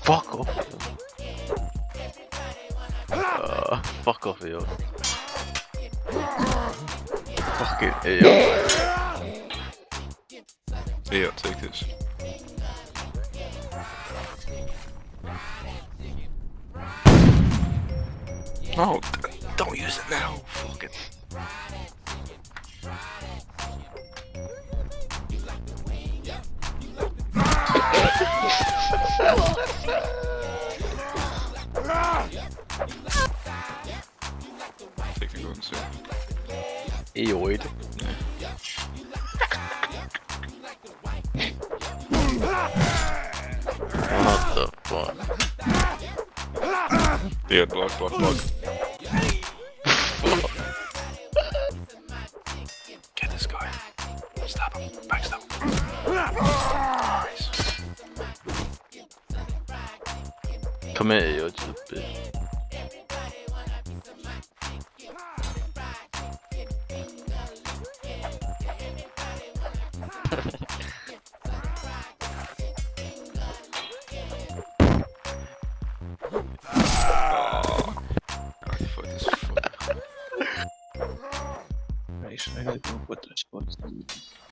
Fuck off. Fuck off, yo. Fucking idiot. Yeah, take this. No, don't use it now. Fuck it. Take the gun soon. Eoid. What the fuck? Yeah, block. Get this guy. Stab him. Backstab him. Nice. Come here, you little bitch. Right, I gotta go put this spot.